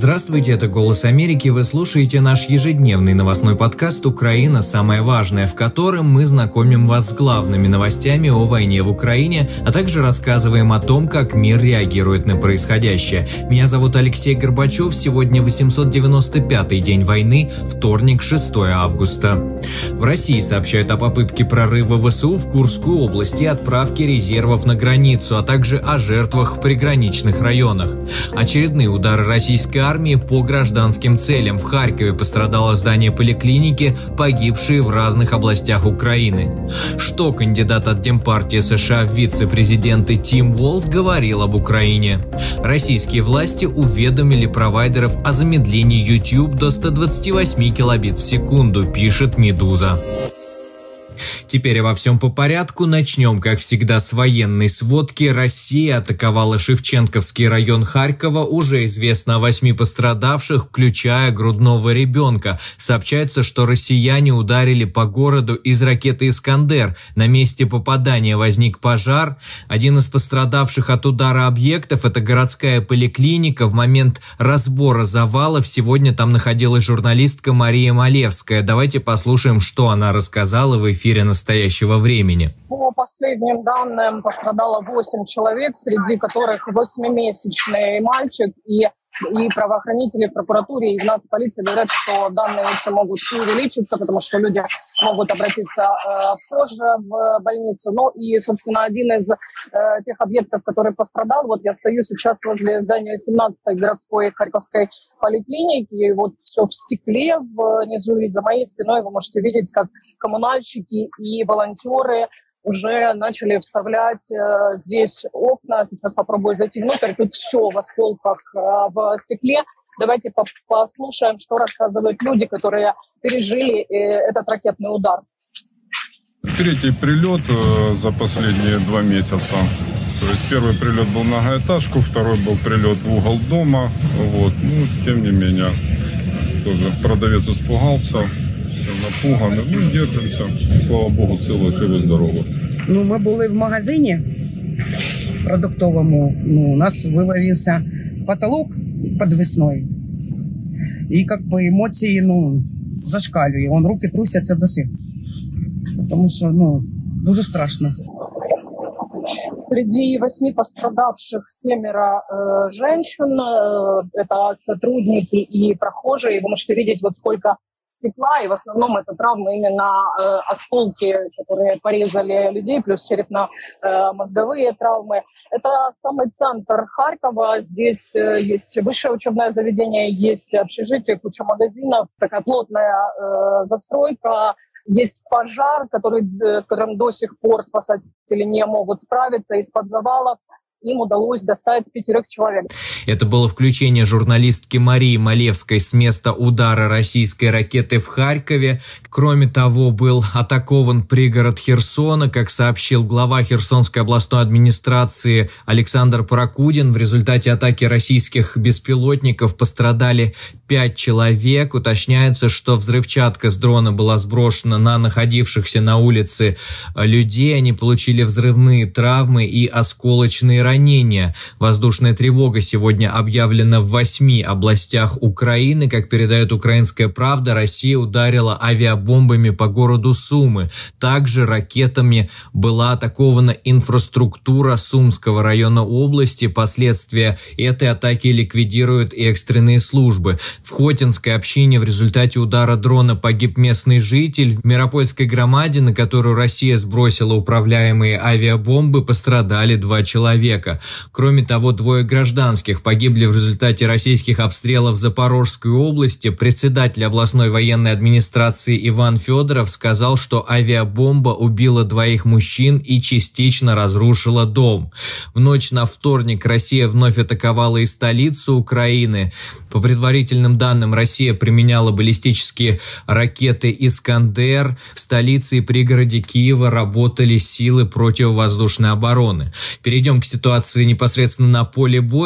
Здравствуйте, это «Голос Америки», вы слушаете наш ежедневный новостной подкаст «Украина. Самое важное», в котором мы знакомим вас с главными новостями о войне в Украине, а также рассказываем о том, как мир реагирует на происходящее. Меня зовут Алексей Горбачев, сегодня 895-й день войны, вторник, 6 августа. В России сообщают о попытке прорыва ВСУ в Курскую область и отправке резервов на границу, а также о жертвах в приграничных районах. Очередные удары российской армии по гражданским целям. В Харькове пострадало здание поликлиники, погибшие в разных областях Украины. Что кандидат от Демпартии США в вице-президенты Тим Уолз говорил об Украине. Российские власти уведомили провайдеров о замедлении YouTube до 128 килобит в секунду, пишет «Медуза». Теперь обо всем по порядку. Начнем, как всегда, с военной сводки. Россия атаковала Шевченковский район Харькова. Уже известно о 8 пострадавших, включая грудного ребенка. Сообщается, что россияне ударили по городу из ракеты «Искандер». На месте попадания возник пожар. Один из пострадавших от удара объектов – это городская поликлиника. В момент разбора завалов сегодня там находилась журналистка Мария Малевская. Давайте послушаем, что она рассказала в эфире настоящего времени. По последним данным пострадало 8 человек, среди которых 8-месячный мальчик, и правоохранители в прокуратуре и в нацполиции говорят, что данные еще могут увеличиться, потому что люди могут обратиться позже в больницу. Ну и, собственно, один из тех объектов, который пострадал, вот я стою сейчас возле здания 17-й городской Харьковской поликлиники, и вот все в стекле внизу, и за моей спиной вы можете видеть, как коммунальщики и волонтеры уже начали вставлять здесь окна. Сейчас попробую зайти внутрь. Тут все в осколках в стекле. Давайте послушаем, что рассказывают люди, которые пережили этот ракетный удар. Третий прилет за последние 2 месяца. То есть первый прилет был в многоэтажку, второй был прилет в угол дома. Вот. Ну, тем не менее, тоже продавец испугался. Напуганы, держимося, слава Богу, ціло, живо, здорово. Ми були в магазині продуктовому, у нас вивалився потолок подвісний, і емоції зашкалює, руки трусяться до сих, тому що дуже страшно. Среди 8 пострадавших 7 женщин, это сотрудники и прохожие, вы можете видеть вот сколько стекла, и в основном это травмы именно осколки, которые порезали людей, плюс черепно-мозговые травмы. Это самый центр Харькова, здесь есть высшее учебное заведение, есть общежитие, куча магазинов, такая плотная застройка, есть пожар, с которым до сих пор спасатели не могут справиться, из-под завалов им удалось достать 5 человек. Это было включение журналистки Марии Малевской с места удара российской ракеты в Харькове. Кроме того, был атакован пригород Херсона, как сообщил глава Херсонской областной администрации Александр Прокудин. В результате атаки российских беспилотников пострадали 5 человек. Уточняется, что взрывчатка с дрона была сброшена на находившихся на улице людей. Они получили взрывные травмы и осколочные ранения. Воздушная тревога сегодня объявлена в 8 областях Украины. Как передает «Украинская правда», Россия ударила авиабомбами по городу Сумы. Также ракетами была атакована инфраструктура Сумского района области. Последствия этой атаки ликвидируют экстренные службы. В Хотинской общине в результате удара дрона погиб местный житель. В Миропольской громаде, на которую Россия сбросила управляемые авиабомбы, пострадали 2 человека. Кроме того, 2 гражданских погибли в результате российских обстрелов Запорожской области. Председатель областной военной администрации Иван Федоров сказал, что авиабомба убила 2 мужчин и частично разрушила дом. В ночь на вторник Россия вновь атаковала и столицу Украины. По предварительным данным, Россия применяла баллистические ракеты «Искандер». В столице и пригороде Киева работали силы противовоздушной обороны. Перейдем к ситуации непосредственно на поле боя. Сегодня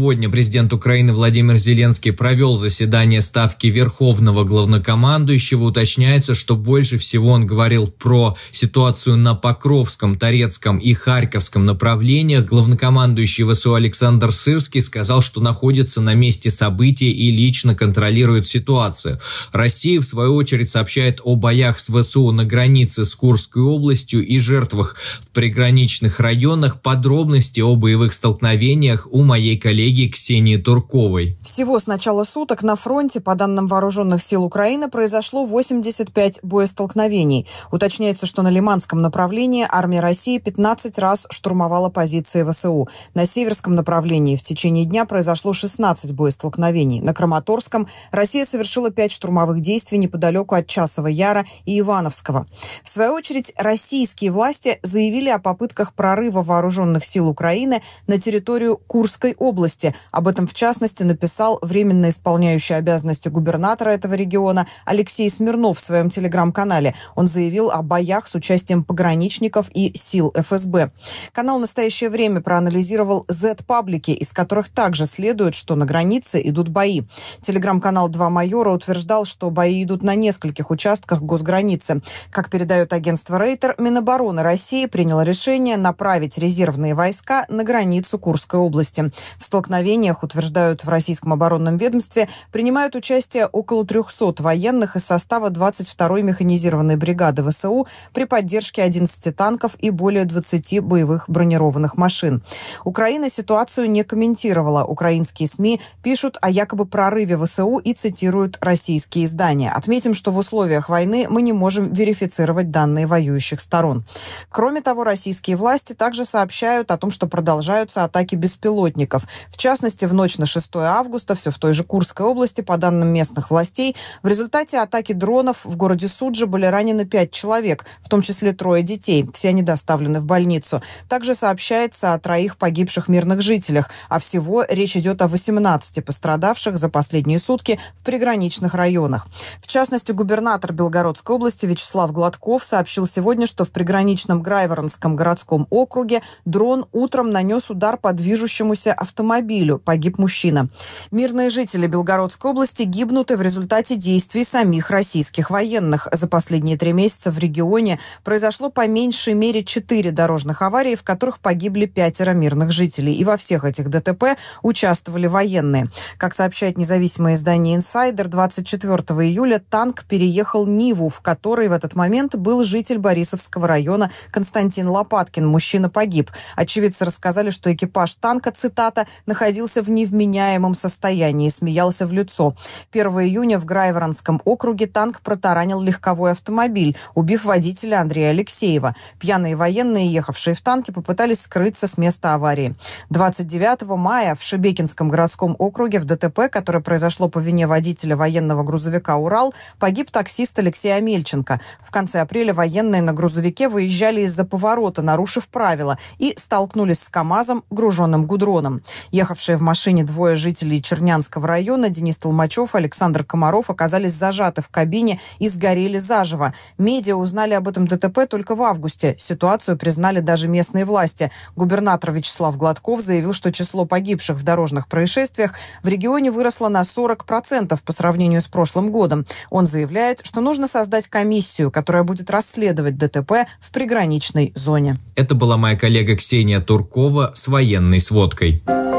Сегодня президент Украины Владимир Зеленский провел заседание Ставки Верховного Главнокомандующего. Уточняется, что больше всего он говорил про ситуацию на Покровском, Торецком и Харьковском направлениях. Главнокомандующий ВСУ Александр Сырский сказал, что находится на месте событий и лично контролирует ситуацию. Россия, в свою очередь, сообщает о боях с ВСУ на границе с Курской областью и жертвах в приграничных районах. Подробности о боевых столкновениях у моей коллеги Ксении Турковой. Всего с начала суток на фронте, по данным Вооруженных сил Украины, произошло 85 боестолкновений. Уточняется, что на Лиманском направлении армия России 15 раз штурмовала позиции ВСУ. На Северском направлении в течение дня произошло 16 боестолкновений. На Краматорском Россия совершила 5 штурмовых действий неподалеку от Часового Яра и Ивановского. В свою очередь, российские власти заявили о попытках прорыва Вооруженных сил Украины на территорию Курской области. Об этом, в частности, написал временно исполняющий обязанности губернатора этого региона Алексей Смирнов в своем телеграм-канале. Он заявил о боях с участием пограничников и сил ФСБ. Канал в настоящее время проанализировал Z-паблики, из которых также следует, что на границе идут бои. Телеграм-канал «Два майора» утверждал, что бои идут на нескольких участках госграницы. Как передает агентство Рейтер, Минобороны России приняло решение направить резервные войска на границу Курской области. В столкновениях, утверждают в российском оборонном ведомстве, принимают участие около 300 военных из состава 22-й механизированной бригады ВСУ при поддержке 11 танков и более 20 боевых бронированных машин. Украина ситуацию не комментировала. Украинские СМИ пишут о якобы прорыве ВСУ и цитируют российские издания. Отметим, что в условиях войны мы не можем верифицировать данные воюющих сторон. Кроме того, российские власти также сообщают о том, что продолжаются атаки беспилотников. В частности, в ночь на 6 августа, все в той же Курской области, по данным местных властей, в результате атаки дронов в городе Суджа были ранены 5 человек, в том числе 3 детей. Все они доставлены в больницу. Также сообщается о 3 погибших мирных жителях, а всего речь идет о 18 пострадавших за последние сутки в приграничных районах. В частности, губернатор Белгородской области Вячеслав Гладков сообщил сегодня, что в приграничном Грайворонском городском округе дрон утром нанес удар по движущемуся автомобилю. Погиб мужчина. Мирные жители Белгородской области гибнут и в результате действий самих российских военных. За последние 3 месяца в регионе произошло по меньшей мере 4 дорожных аварии, в которых погибли 5 мирных жителей. И во всех этих ДТП участвовали военные. Как сообщает независимое издание «Инсайдер», 24 июля танк переехал Ниву, в которой в этот момент был житель Борисовского района Константин Лопаткин. Мужчина погиб. Очевидцы рассказали, что экипаж танка, цитата, находился в невменяемом состоянии, смеялся в лицо. 1 июня в Грайворонском округе танк протаранил легковой автомобиль, убив водителя Андрея Алексеева. Пьяные военные, ехавшие в танке, попытались скрыться с места аварии. 29 мая в Шебекинском городском округе в ДТП, которое произошло по вине водителя военного грузовика «Урал», погиб таксист Алексей Амельченко. В конце апреля военные на грузовике выезжали из-за поворота, нарушив правила, и столкнулись с КАМАЗом, груженным гудроном. Ехавшие в машине 2 жителей Чернянского района, Денис Толмачев, Александр Комаров, оказались зажаты в кабине и сгорели заживо. Медиа узнали об этом ДТП только в августе. Ситуацию признали даже местные власти. Губернатор Вячеслав Гладков заявил, что число погибших в дорожных происшествиях в регионе выросло на 40% по сравнению с прошлым годом. Он заявляет, что нужно создать комиссию, которая будет расследовать ДТП в приграничной зоне. Это была моя коллега Ксения Туркова с военной сводкой.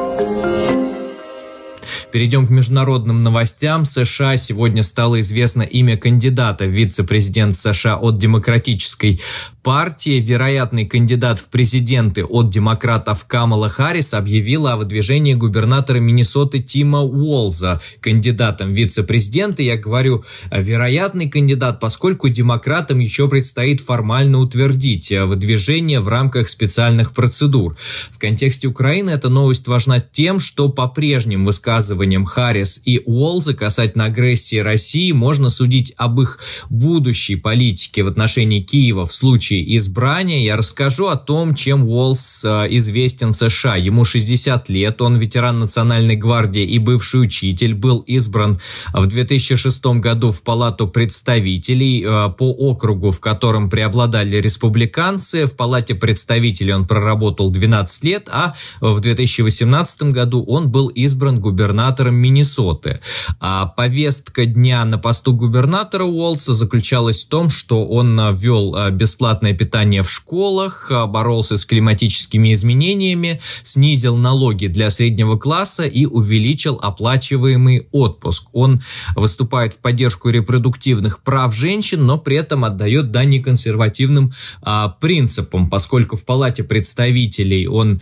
Перейдем к международным новостям. США сегодня стало известно имя кандидата в вице-президент США от Демократической партии. Вероятный кандидат в президенты от демократов Камала Харрис объявила о выдвижении губернатора Миннесоты Тима Уолза кандидатом в вице-президента. Я говорю вероятный кандидат, поскольку демократам еще предстоит формально утвердить выдвижение в рамках специальных процедур. В контексте Украины эта новость важна тем, что по прежним высказываниям высказываниям Харрис и Уолза касательно агрессии России можно судить об их будущей политике в отношении Киева в случае избрания. Я расскажу о том, чем Уолз известен в США. Ему 60 лет, он ветеран Национальной гвардии и бывший учитель, был избран в 2006 году в Палату представителей по округу, в котором преобладали республиканцы. В Палате представителей он проработал 12 лет, а в 2018 году он был избран губернатором Миннесоты. А повестка дня на посту губернатора Уолза заключалась в том, что он ввел бесплатное питание в школах, боролся с климатическими изменениями, снизил налоги для среднего класса и увеличил оплачиваемый отпуск. Он выступает в поддержку репродуктивных прав женщин, но при этом отдает дань консервативным принципам, поскольку в Палате представителей он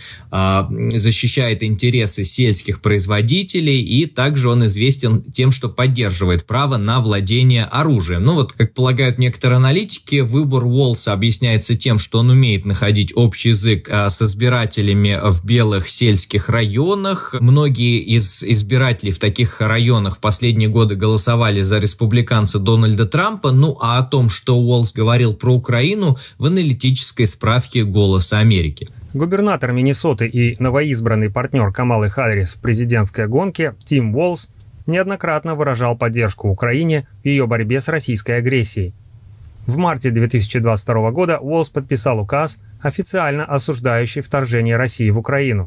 защищает интересы сельских производителей, и также он известен тем, что поддерживает право на владение оружием. Ну вот, как полагают некоторые аналитики, выбор Уолза объясняется тем, что он умеет находить общий язык с избирателями в белых сельских районах. Многие из избирателей в таких районах в последние годы голосовали за республиканца Дональда Трампа. Ну а о том, что Уолз говорил про Украину, в аналитической справке «Голоса Америки». Губернатор Миннесоты и новоизбранный партнер Камалы Харрис в президентской гонке Тим Уолз неоднократно выражал поддержку Украине в ее борьбе с российской агрессией. В марте 2022 года Уолз подписал указ, официально осуждающий вторжение России в Украину.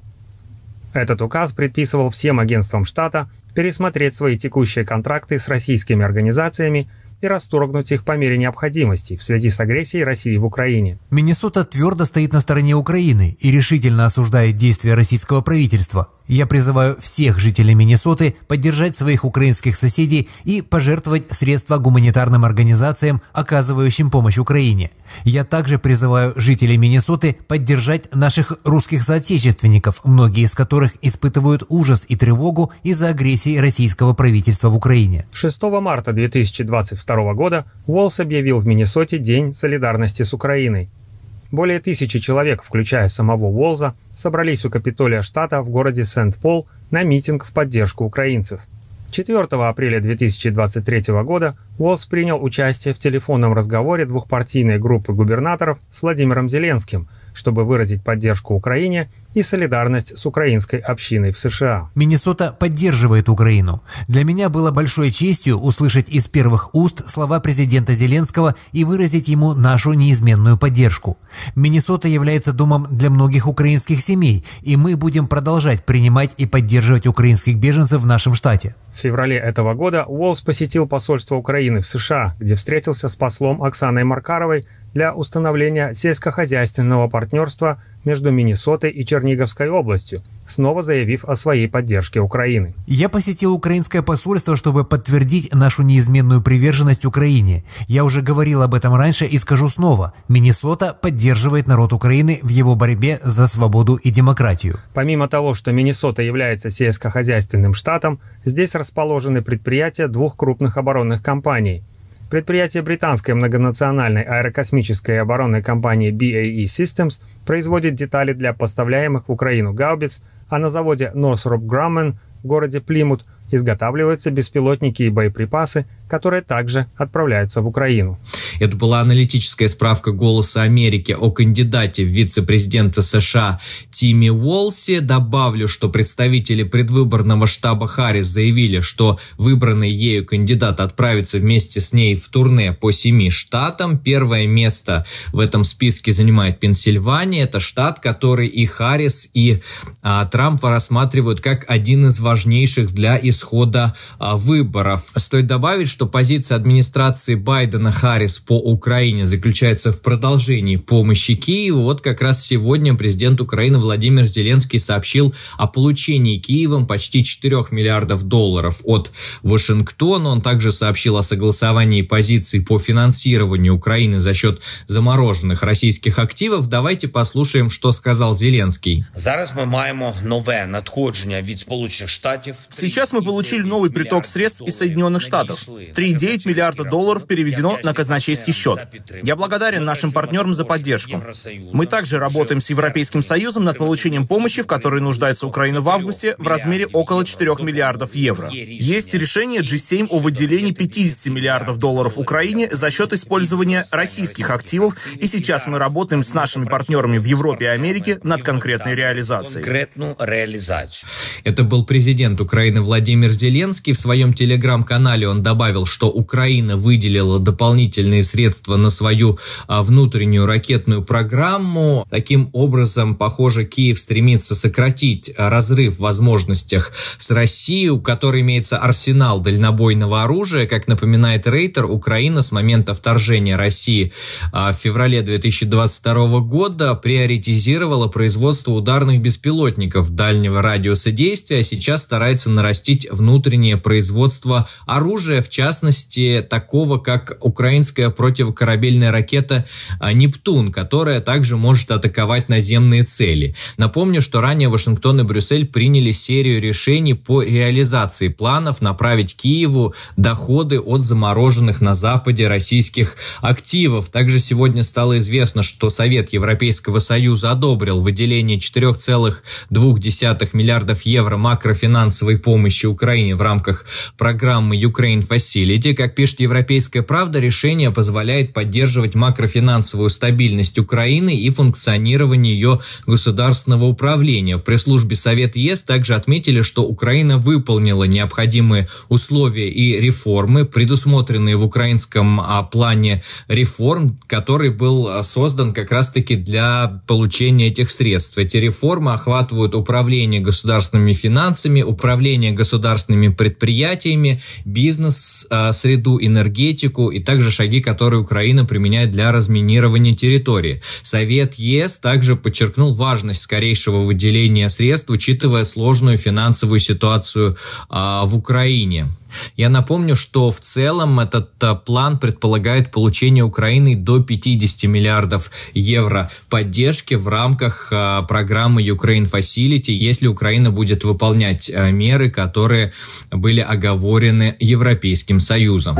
Этот указ предписывал всем агентствам штата пересмотреть свои текущие контракты с российскими организациями и расторгнуть их по мере необходимости в связи с агрессией России в Украине. Миннесота твердо стоит на стороне Украины и решительно осуждает действия российского правительства. Я призываю всех жителей Миннесоты поддержать своих украинских соседей и пожертвовать средства гуманитарным организациям, оказывающим помощь Украине. Я также призываю жителей Миннесоты поддержать наших русских соотечественников, многие из которых испытывают ужас и тревогу из-за агрессии российского правительства в Украине. 6 марта 2022 года Уолз объявил в Миннесоте День солидарности с Украиной. Более 1000 человек, включая самого Уолза, собрались у Капитолия штата в городе Сент-Пол на митинг в поддержку украинцев. 4 апреля 2023 года Уолз принял участие в телефонном разговоре двухпартийной группы губернаторов с Владимиром Зеленским, чтобы выразить поддержку Украине и солидарность с украинской общиной в США. Миннесота поддерживает Украину. Для меня было большой честью услышать из первых уст слова президента Зеленского и выразить ему нашу неизменную поддержку. Миннесота является домом для многих украинских семей, и мы будем продолжать принимать и поддерживать украинских беженцев в нашем штате. В феврале этого года Уолз посетил посольство Украины в США, где встретился с послом Оксаной Маркаровой для установления сельскохозяйственного партнерства между Миннесотой и Черниговской областью, снова заявив о своей поддержке Украины. Я посетил украинское посольство, чтобы подтвердить нашу неизменную приверженность Украине. Я уже говорил об этом раньше и скажу снова. Миннесота поддерживает народ Украины в его борьбе за свободу и демократию. Помимо того, что Миннесота является сельскохозяйственным штатом, здесь расположены предприятия двух крупных оборонных компаний. Предприятие британской многонациональной аэрокосмической и оборонной компании BAE Systems производит детали для поставляемых в Украину гаубиц, а на заводе Northrop Grumman в городе Плимут изготавливаются беспилотники и боеприпасы, которые также отправляются в Украину. Это была аналитическая справка «Голоса Америки» о кандидате в вице-президента США Тиме Уолзе. Добавлю, что представители предвыборного штаба Харрис заявили, что выбранный ею кандидат отправится вместе с ней в турне по 7 штатам. Первое место в этом списке занимает Пенсильвания. Это штат, который и Харрис, и Трампа рассматривают как один из важнейших для исхода выборов. Стоит добавить, что позиция администрации Байдена-Харрис по Украине заключается в продолжении помощи Киеву. Вот как раз сегодня президент Украины Владимир Зеленский сообщил о получении Киевом почти $4 миллиардов от Вашингтона. Он также сообщил о согласовании позиций по финансированию Украины за счет замороженных российских активов. Давайте послушаем, что сказал Зеленский. Сейчас мы получили новый приток средств из Соединенных Штатов. $3,9 миллиарда переведено на казначейство европейский счет. Я благодарен нашим партнерам за поддержку. Мы также работаем с Европейским Союзом над получением помощи, в которой нуждается Украина в августе, в размере около 4 миллиардов евро. Есть решение G7 о выделении 50 миллиардов долларов Украине за счет использования российских активов, и сейчас мы работаем с нашими партнерами в Европе и Америке над конкретной реализацией. Это был президент Украины Владимир Зеленский. В своем телеграм-канале он добавил, что Украина выделила дополнительные средства на свою внутреннюю ракетную программу. Таким образом, похоже, Киев стремится сократить разрыв в возможностях с Россией, у которой имеется арсенал дальнобойного оружия. Как напоминает Рейтер, Украина с момента вторжения России в феврале 2022 года приоритизировала производство ударных беспилотников дальнего радиуса действия, а сейчас старается нарастить внутреннее производство оружия, в частности, такого, как украинская противокорабельная ракета «Нептун», которая также может атаковать наземные цели. Напомню, что ранее Вашингтон и Брюссель приняли серию решений по реализации планов направить Киеву доходы от замороженных на Западе российских активов. Также сегодня стало известно, что Совет Европейского Союза одобрил выделение 4,2 миллиардов евро макрофинансовой помощи Украине в рамках программы Ukraine Facility. Как пишет «Европейская правда», решение позволяет поддерживать макрофинансовую стабильность Украины и функционирование ее государственного управления. В пресс-службе Совета ЕС также отметили, что Украина выполнила необходимые условия и реформы, предусмотренные в украинском плане реформ, который был создан как раз-таки для получения этих средств. Эти реформы охватывают управление государственными финансами, управление государственными предприятиями, бизнес-среду, энергетику и также шаги, которые Украина применяет для разминирования территории. Совет ЕС также подчеркнул важность скорейшего выделения средств, учитывая сложную финансовую ситуацию в Украине. Я напомню, что в целом этот план предполагает получение Украины до 50 миллиардов евро поддержки в рамках программы Ukraine Facility, если Украина будет выполнять меры, которые были оговорены Европейским Союзом.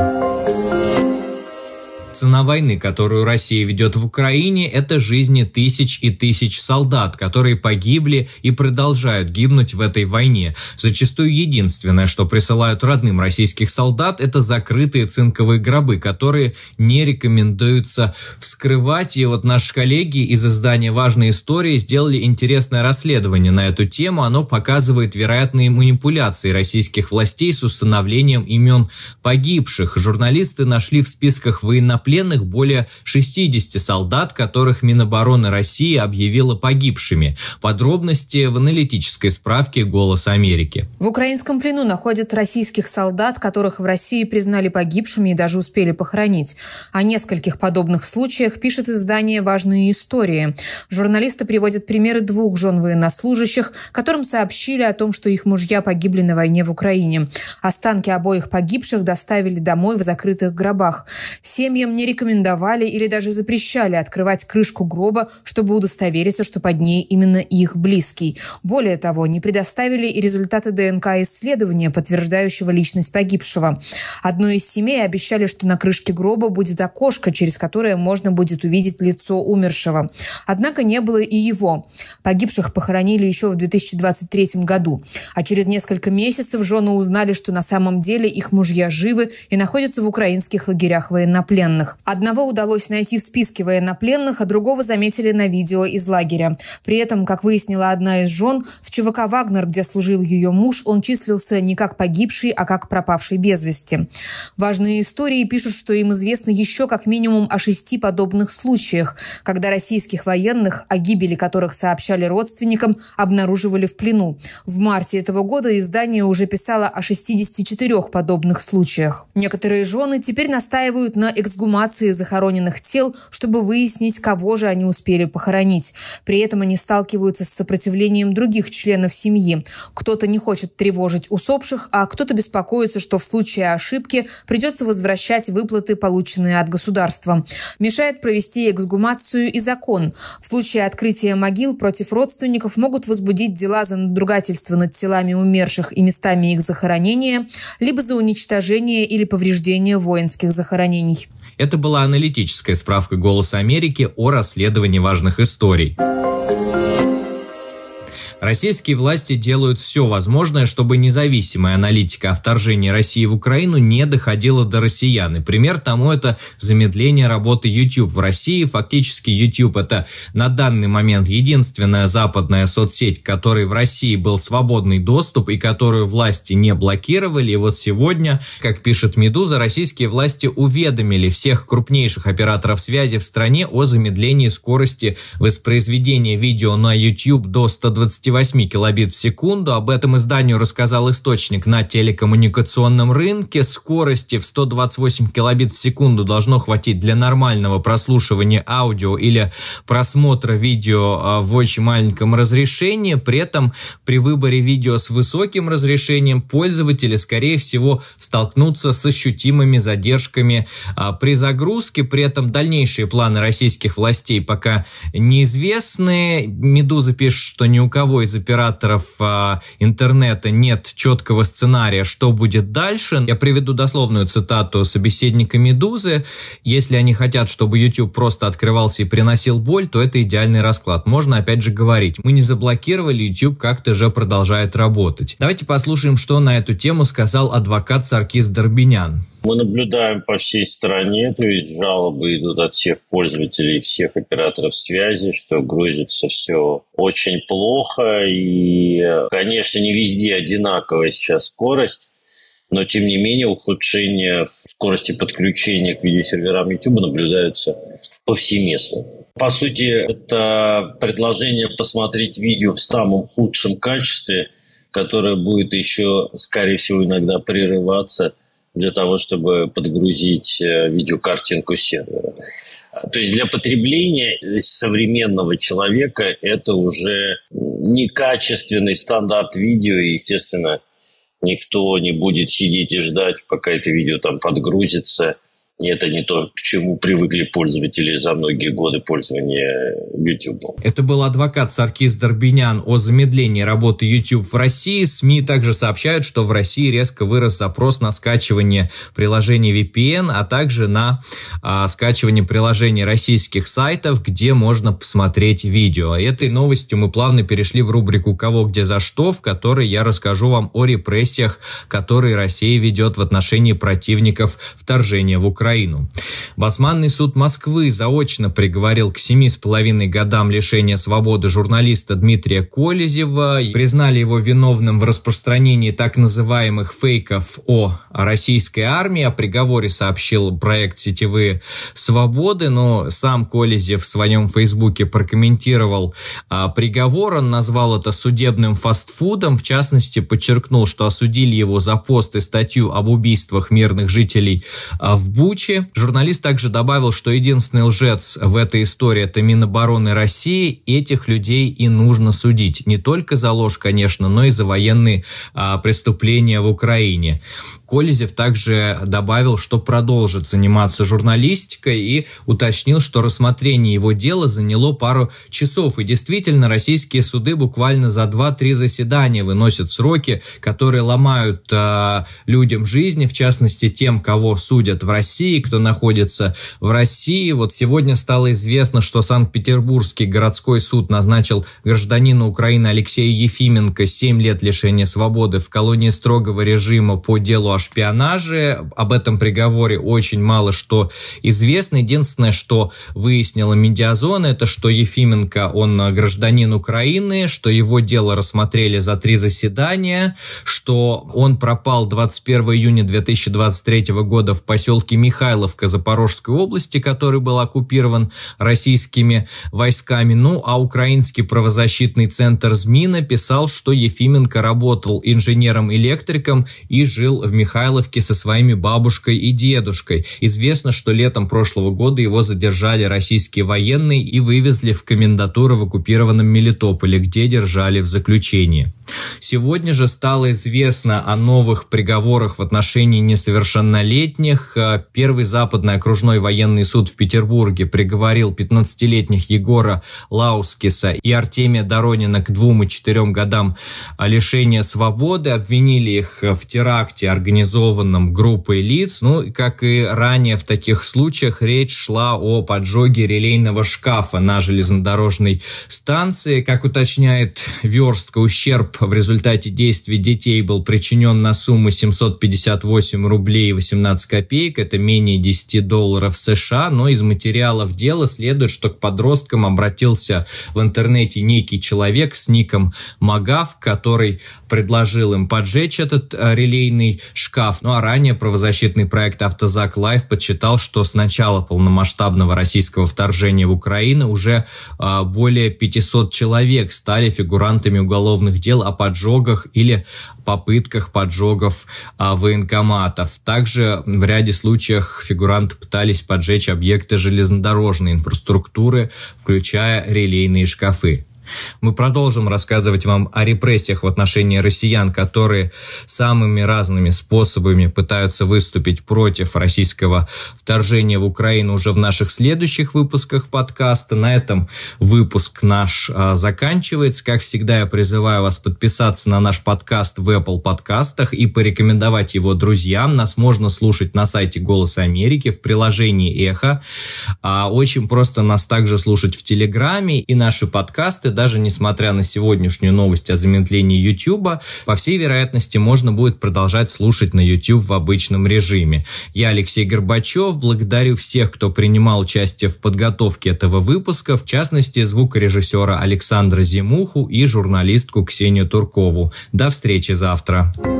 Цена войны, которую Россия ведет в Украине, это жизни тысяч и тысяч солдат, которые погибли и продолжают гибнуть в этой войне. Зачастую единственное, что присылают родным российских солдат, это закрытые цинковые гробы, которые не рекомендуется вскрывать. И вот наши коллеги из издания «Важные истории» сделали интересное расследование на эту тему. Оно показывает вероятные манипуляции российских властей с установлением имен погибших. Журналисты нашли в списках военнопленных более 60 солдат, которых Минобороны России объявила погибшими. Подробности в аналитической справке «Голос Америки». В украинском плену находят российских солдат, которых в России признали погибшими и даже успели похоронить. О нескольких подобных случаях пишет издание «Важные истории». Журналисты приводят примеры 2 жен военнослужащих, которым сообщили о том, что их мужья погибли на войне в Украине. Останки обоих погибших доставили домой в закрытых гробах. Семьям не рекомендовали или даже запрещали открывать крышку гроба, чтобы удостовериться, что под ней именно их близкий. Более того, не предоставили и результаты ДНК-исследования, подтверждающего личность погибшего. Одной из семей обещали, что на крышке гроба будет окошко, через которое можно будет увидеть лицо умершего. Однако не было и его. Погибших похоронили еще в 2023 году. А через несколько месяцев жены узнали, что на самом деле их мужья живы и находятся в украинских лагерях военнопленных. Одного удалось найти в списке военнопленных, а другого заметили на видео из лагеря. При этом, как выяснила одна из жен, в ЧВК «Вагнер», где служил ее муж, он числился не как погибший, а как пропавший без вести. Важные истории пишут, что им известно еще как минимум о 6 подобных случаях, когда российских военных, о гибели которых сообщали родственникам, обнаруживали в плену. В марте этого года издание уже писало о 64 подобных случаях. Некоторые жены теперь настаивают на эксгумации захороненных тел, чтобы выяснить, кого же они успели похоронить. При этом они сталкиваются с сопротивлением других членов семьи. Кто-то не хочет тревожить усопших, а кто-то беспокоится, что в случае ошибки придется возвращать выплаты, полученные от государства. Мешает провести эксгумацию и закон. В случае открытия могил против родственников могут возбудить дела за надругательство над телами умерших и местами их захоронения, либо за уничтожение или повреждение воинских захоронений. Это была аналитическая справка «Голоса Америки» о расследовании важных историй. Российские власти делают все возможное, чтобы независимая аналитика о вторжении России в Украину не доходила до россиян. И пример тому это замедление работы YouTube в России. Фактически YouTube это на данный момент единственная западная соцсеть, к которой в России был свободный доступ и которую власти не блокировали. И вот сегодня, как пишет «Медуза», российские власти уведомили всех крупнейших операторов связи в стране о замедлении скорости воспроизведения видео на YouTube до 128 килобит в секунду. Об этом изданию рассказал источник на телекоммуникационном рынке. Скорости в 128 килобит в секунду должно хватить для нормального прослушивания аудио или просмотра видео в очень маленьком разрешении. При этом при выборе видео с высоким разрешением пользователи, скорее всего, столкнутся с ощутимыми задержками при загрузке. При этом дальнейшие планы российских властей пока неизвестны. «Медуза» пишет, что ни у кого из операторов интернета нет четкого сценария, что будет дальше. Я приведу дословную цитату собеседника «Медузы». Если они хотят, чтобы YouTube просто открывался и приносил боль, то это идеальный расклад. Можно опять же говорить: мы не заблокировали, YouTube как-то же продолжает работать. Давайте послушаем, что на эту тему сказал адвокат Саркис Дарбинян. Мы наблюдаем по всей стране, то есть жалобы идут от всех пользователей, всех операторов связи, что грузится все очень плохо. И, конечно, не везде одинаковая сейчас скорость, но, тем не менее, ухудшения в скорости подключения к видеосерверам YouTube наблюдаются повсеместно. По сути, это предложение посмотреть видео в самом худшем качестве, которое будет еще, скорее всего, иногда прерываться для того, чтобы подгрузить видеокартинку сервера. То есть для потребления современного человека это уже некачественный стандарт видео, и, естественно, никто не будет сидеть и ждать, пока это видео там подгрузится. И это не то, к чему привыкли пользователи за многие годы пользования YouTube. Это был адвокат Саркис Дарбинян о замедлении работы YouTube в России. СМИ также сообщают, что в России резко вырос запрос на скачивание приложений VPN, а также на скачивание приложений российских сайтов, где можно посмотреть видео. Этой новостью мы плавно перешли в рубрику «Кого, где, за что», в которой я расскажу вам о репрессиях, которые Россия ведет в отношении противников вторжения в Украину. Басманный суд Москвы заочно приговорил к 7,5 годам лишения свободы журналиста Дмитрия Колезева. Признали его виновным в распространении так называемых фейков о российской армии. О приговоре сообщил проект «Сетевые свободы», но сам Колезев в своем фейсбуке прокомментировал приговор. Он назвал это судебным фастфудом. В частности, подчеркнул, что осудили его за пост и статью об убийствах мирных жителей в Буче. Журналист также добавил, что единственный лжец в этой истории – это Минобороны России. Этих людей и нужно судить. Не только за ложь, конечно, но и за военные преступления в Украине. Колезев также добавил, что продолжит заниматься журналистикой, и уточнил, что рассмотрение его дела заняло пару часов. И действительно, российские суды буквально за 2-3 заседания выносят сроки, которые ломают людям жизни, в частности тем, кого судят в России, кто находится в России. Вот сегодня стало известно, что Санкт-Петербургский городской суд назначил гражданину Украины Алексею Ефименко 7 лет лишения свободы в колонии строгого режима по делу о шпионаже. Об этом приговоре очень мало что известно. Единственное, что выяснила Медиазона, это что Ефименко, он гражданин Украины, что его дело рассмотрели за 3 заседания, что он пропал 21 июня 2023 года в поселке Михайловка Запорожской области, который был оккупирован российскими войсками. Ну, а украинский правозащитный центр ЗМИ написал, что Ефименко работал инженером-электриком и жил в Михайловке со своими бабушкой и дедушкой. Известно, что летом прошлого года его задержали российские военные и вывезли в комендатуру в оккупированном Мелитополе, где держали в заключении. Сегодня же стало известно о новых приговорах в отношении несовершеннолетних. Первый западный окружной военный суд в Петербурге приговорил 15-летних Егора Лаускиса и Артемия Доронина к 2 и 4 годам лишения свободы. Обвинили их в теракте, организованном группой лиц. Ну, как и ранее в таких случаях, речь шла о поджоге релейного шкафа на железнодорожной станции. Как уточняет Верстка, ущерб в результате действий детей был причинен на сумму 758 рублей 18 копеек, это менее $10 США, но из материалов дела следует, что к подросткам обратился в интернете некий человек с ником Магав, который предложил им поджечь этот релейный шкаф. Ну а ранее правозащитный проект «Автозак Лайв» подсчитал, что с начала полномасштабного российского вторжения в Украину уже более 500 человек стали фигурантами уголовных дел о поджогах или попытках поджогов военкоматов. Также в ряде случаев фигуранты пытались поджечь объекты железнодорожной инфраструктуры, включая релейные шкафы. Мы продолжим рассказывать вам о репрессиях в отношении россиян, которые самыми разными способами пытаются выступить против российского вторжения в Украину уже в наших следующих выпусках подкаста. На этом выпуск наш заканчивается. Как всегда, я призываю вас подписаться на наш подкаст в Apple подкастах и порекомендовать его друзьям. Нас можно слушать на сайте «Голос Америки», в приложении «Эхо». Очень просто нас также слушать в Телеграме, и наши подкасты, даже несмотря на сегодняшнюю новость о замедлении YouTube, по всей вероятности, можно будет продолжать слушать на YouTube в обычном режиме. Я Алексей Горбачев, благодарю всех, кто принимал участие в подготовке этого выпуска, в частности, звукорежиссера Александра Зимуху и журналистку Ксению Туркову. До встречи завтра.